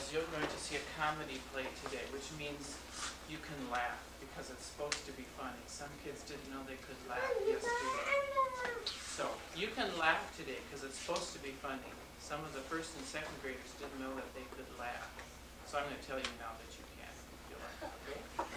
girls, you're going to see a comedy play today, which means you can laugh because it's supposed to be funny. Some kids didn't know they could laugh yesterday. So you can laugh today because it's supposed to be funny. Some of the first and second graders didn't know that they could laugh. So I'm going to tell you now that you can. You'll laugh, okay?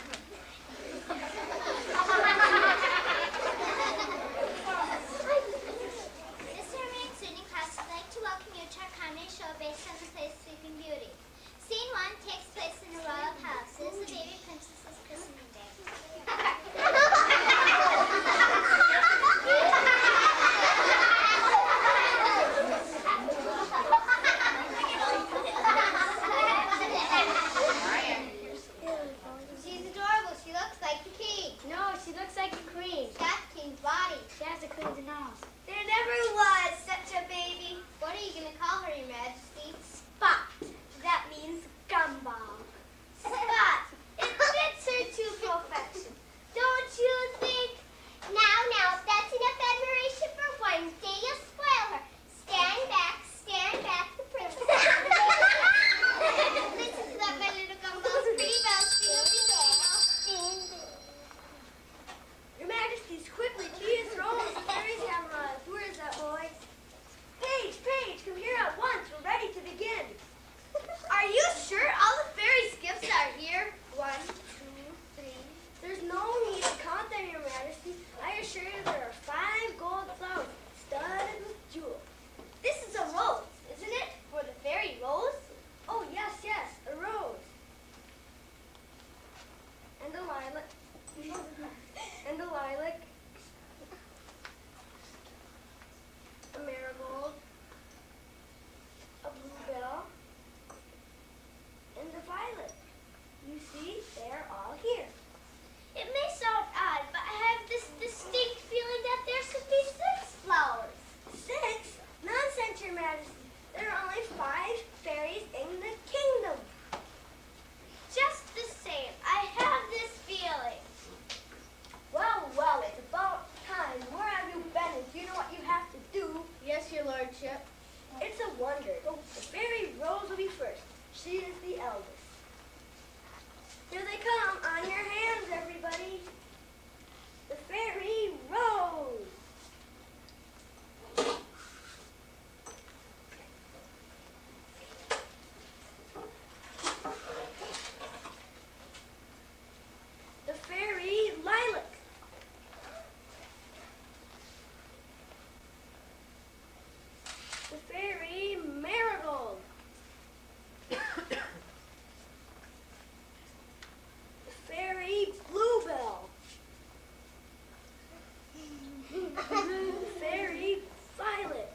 This Hermerding singing class would like to welcome you to our comedy show based on the play Sleeping Beauty. Scene 1 takes place in a royal palace. It is the baby princess's christening day. She's adorable. She looks like the king. No, she looks like a queen. That's King's body. She has a queen's nose. There never was such a baby. What are you going to call her, Your Majesty? Spot. That means gumball. Spot. It fits her to perfection. Don't you think? Now, that's enough admiration for one day. You'll spoil her. Stand back, the princess. Listen to that, my little gumballs. Pretty bells, Your Majesties, quickly, to your thrones. The fairies have arrived. Where is that boy? Page, come here at once. We're ready to begin. Are you sure all the fairies' gifts are here? 1, 2, 3. There's no need to count them, Your Majesty. I assure you there are 5 gold flowers studded with jewels. This is a rose, isn't it? For the fairy rose? Oh, yes, a rose. And a lilac. And a lilac. A marigold. A bluebell. And a violet. You see, they're all here. It may sound odd, but I have this distinct feeling that there should be 6 flowers. 6? Nonsense, Your Majesty. There are only 5 fairies in the kingdom. Just the same, I have this feeling. Well, it's about time. Where have you been? And do you know what you have to do? Yes, Your Lordship. It's a wonder. The fairy Rose will be first. She is the eldest. Here they come. On your hands, everybody. The fairy Rose. The fairy Lilac. The fairy Marigold. The fairy Bluebell. The fairy Violet.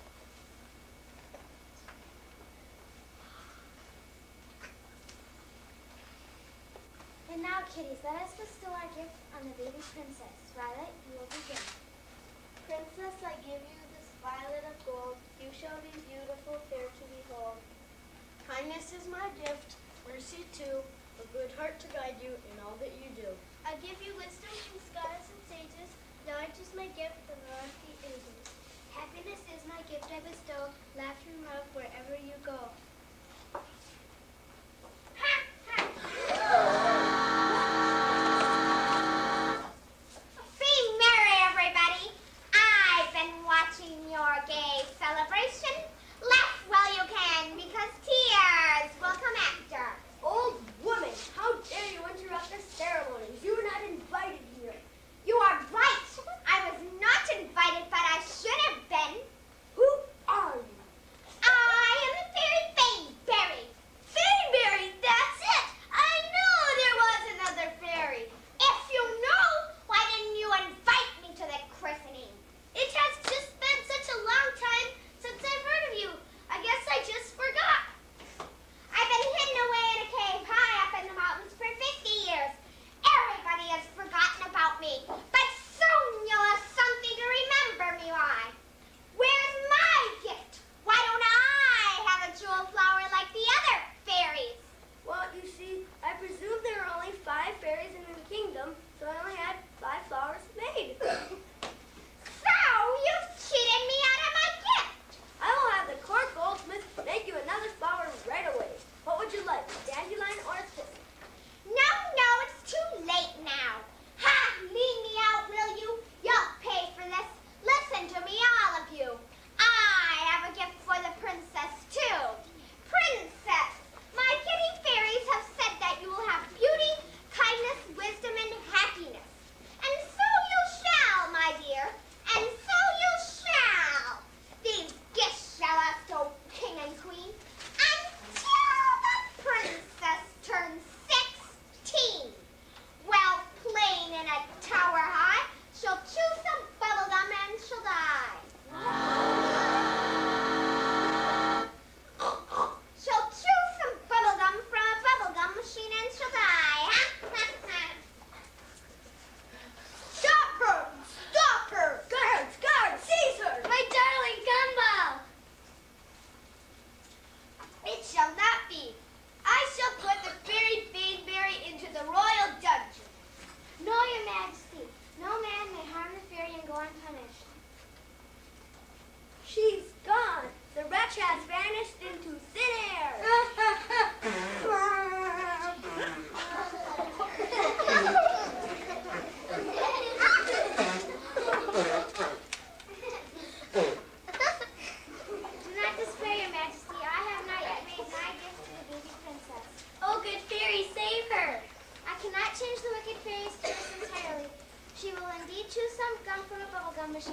And now, kitties, let us bestow our gift on the baby princess. Violet, you will begin. Princess, I give you this violet of gold. You shall be beautiful, fair to behold. Kindness is my gift, mercy too, a good heart to guide you in all that you do. I give you wisdom from scholars and sages. Knowledge is my gift from lofty ages. Happiness is my gift I bestow. Laughter and love wherever you go. Be merry, everybody. I've been watching your gay celebration. Laugh while you can, because tears will come after. Old woman, how dare you interrupt the ceremonies? You were not invited here. You are right. I was not invited, but I should have been. Who are you? I am the fairy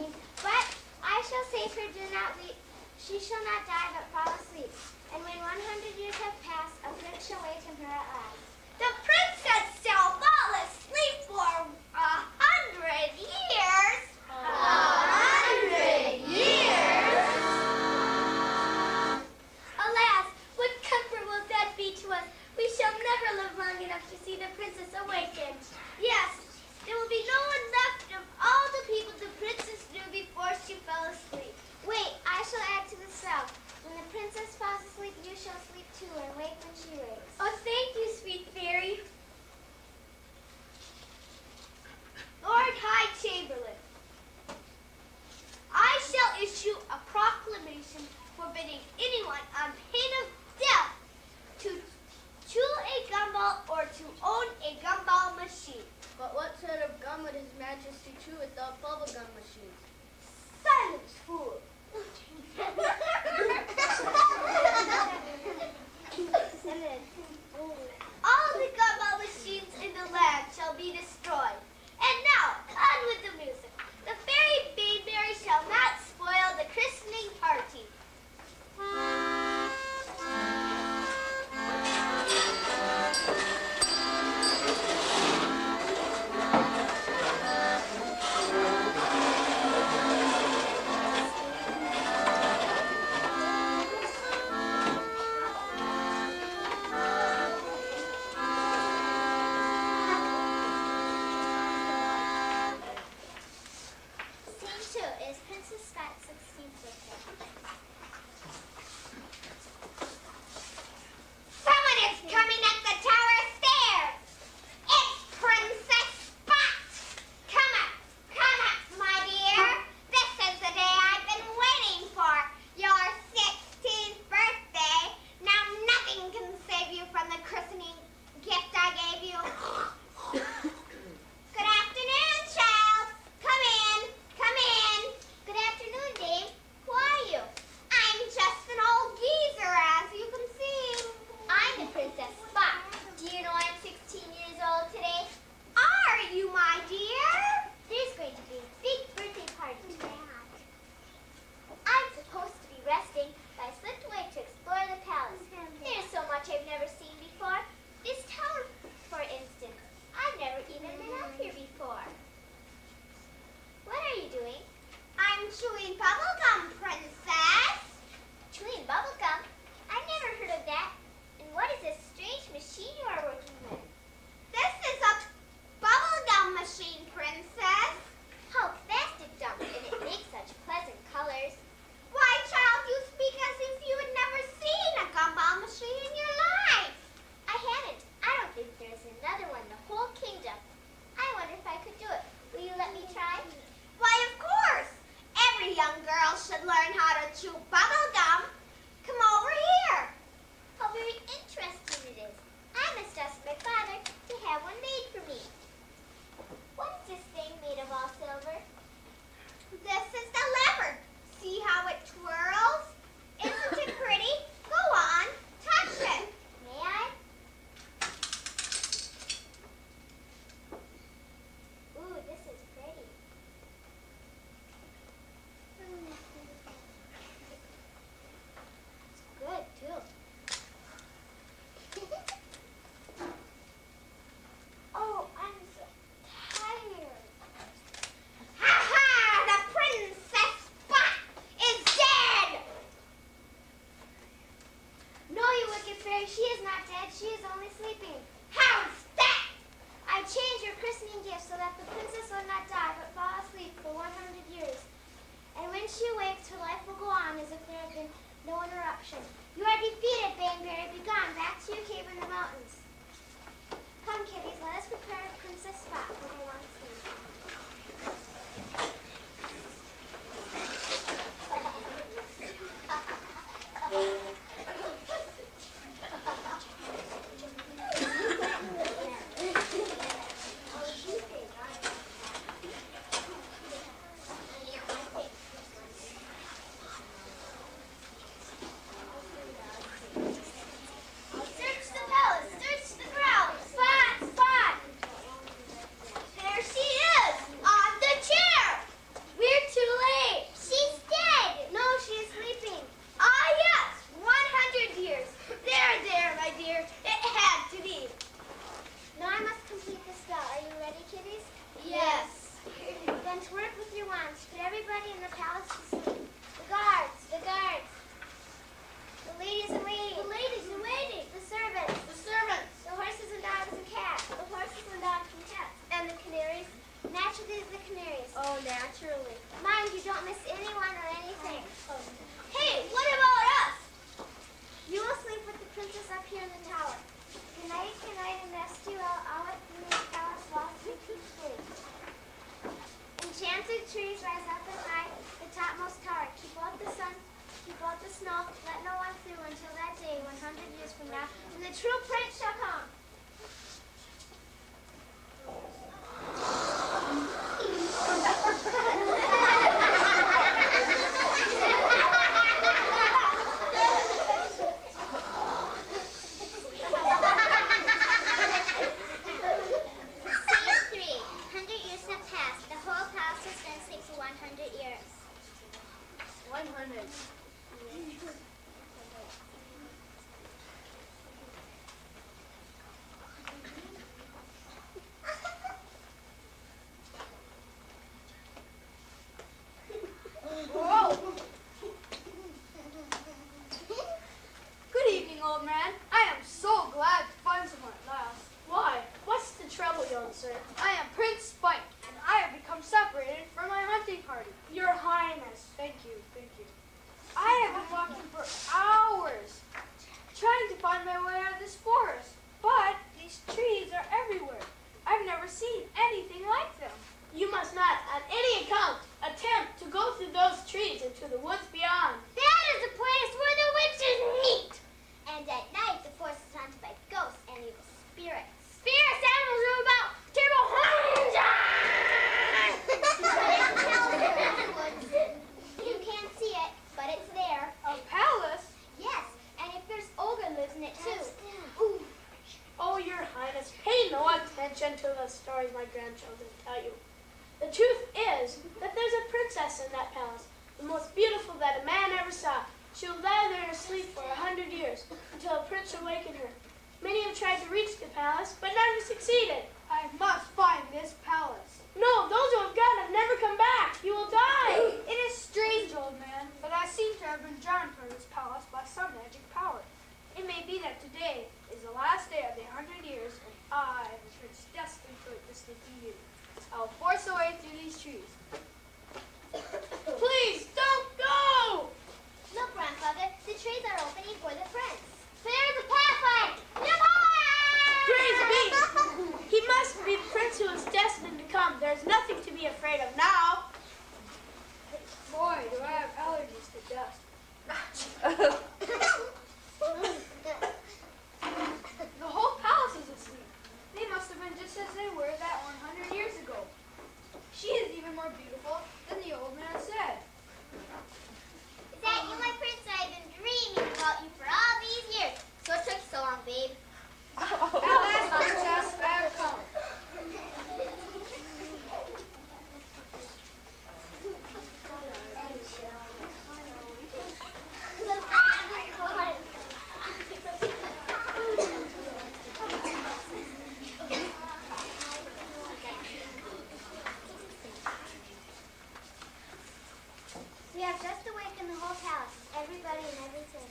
dreams. But I shall save her, do not weep. She shall not die, but fall asleep. And when 100 years have passed, a prince shall waken her at last. The princess shall fall asleep for 100 years. 100 years? Alas, what comfort will that be to us? We shall never live long enough to see the princess awaken. Yes, there will be no one left of all the people the princess knew before she fell asleep. Wait, I shall add to the spell. When the princess falls asleep, you shall sleep too and wake when she wakes. Oh, thank you, sweet fairy. Lord High Chamberlain, I shall issue a proclamation forbidding anyone on pain of death to chew a gumball or to own a gumball machine. But what sort of gum would His Majesty chew without bubblegum machines? Silence, fool. All the gumball machines in the land shall be destroyed. And now, on with the music. The fairy Baneberry shall not spoil the christening party. Scene 2 is Princess Scott's 16th birthday. Someone is coming up the tower stairs. It's Princess Spot. Come up, my dear. This is the day I've been waiting for. Your 16th birthday. Now nothing can save you from the christening gift I gave you. Good afternoon, child. Come in. Come in. Good afternoon, Dame. Who are you? I'm just an old geezer, as you can see. I'm the Princess Spot. Do you know I'm 16 years old today? Are you, my dear? There's going to be a big birthday party today. I'm supposed to be resting, but I slipped away to explore the palace. There's so much I've never seen before. This tower, for instance. I've never even been up here before. What are you doing? I'm chewing bubblegum, Princess. Chewing bubblegum? I've never heard of that. And what is this strange machine you are working with? This is a bubblegum machine, Princess. How fast it jumps, and it makes such pleasant colors. Why, child, you speak as if you had never seen a gumball machine in your life. I haven't. I don't think there's another one in the whole kingdom. I wonder if I could do it. Will you let me try? Why, of course. Every young girl should learn how to chew bubblegum. Come over here. How very interesting it is. I must ask my father to have one made for me. What is this thing made of all silver? This is the lever. See how it twirls? Isn't it pretty? Go on, touch it. May I? Ooh, this is pretty. It's good, too. Oh, I'm so tired. Ha ha! The Princess Spot is dead! No, you wicked fairy, she is not dead. She is only sleeping. How's that? I changed your christening gift so that the princess will not die but fall asleep for 100 years. And when she awakes, her life will go on as if there had been no interruption. You are defeated, Baneberry. Be gone back to your cave in the mountains. Come, kiddies, let us prepare Princess Spot for her long sleep. Search the palace, search the grounds. Spot, Spot. There she the palace to sleep. The guards, the guards. The ladies in waiting. The ladies in waiting. The servants. The servants. The horses and dogs and cats. The horses and dogs and cats. And the canaries. Naturally, the canaries. Oh, naturally. Mind you don't miss anyone or anything. Hey, what about us? You will sleep with the princess up here in the tower. Good night, and rest you all at the palace while we keep sleep. Enchanted trees rise up and high, the topmost tower. Keep out the sun, keep out the snow, let no one through until that day, 100 years from now, when the true prince shall come. Good evening, old man. I am so glad to find someone at last. Why? What's the trouble, young sir? I am Prince Spike, and I have become separated from my hunting party. Your Highness. Thank you, thank you. I have been walking for hours, trying to find my way out of this forest, but these trees are everywhere. I've never seen anything like them. You must not, on any account, attempt to go through those trees into the woods beyond. That is the place where the witches meet. And at night, the forest is haunted by ghosts and evil spirits. Spirits, animals roam about, terrible horns. You can't see it, but it's there. A palace? Yes, and if there's ogre lives in it too. Ooh. Oh, your Highness, pay no attention to the stories my grandchildren tell you. The truth is that there's a princess in that palace, the most beautiful that a man ever saw. She will lie there asleep for 100 years until a prince awaken her. Many have tried to reach the palace, but none have succeeded. I must find this palace. No, those who have gone have never come back. You will die. It is strange, old man, but I seem to have been drawn toward this palace by some magic power. It may be that today is the last day of the 100 years, and I am the prince destined for this sleepy youth. I'll force a way through these trees. Please, don't go! Look, grandfather, the trees are opening for the prince. There's a pathway. Praise be! He must be the prince who is destined to come. There's nothing to be afraid of now. Boy, do I have allergies to dust. The whole palace is asleep. They must have been just as they were that 100 years ago. She is even more beautiful than the old man said. Is that you, my prince? I've been dreaming about you for all these years. So it took so long, babe. At last, princess, I have come. We have just awakened the whole palace, everybody and everything.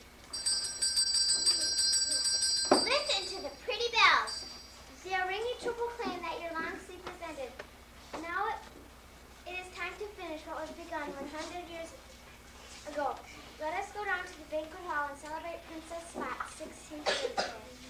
Listen to the pretty bells. They are ringing to proclaim that your long sleep is ended. Now it is time to finish what was begun 100 years ago. Let us go down to the banquet hall and celebrate Princess Spot's 16th birthday.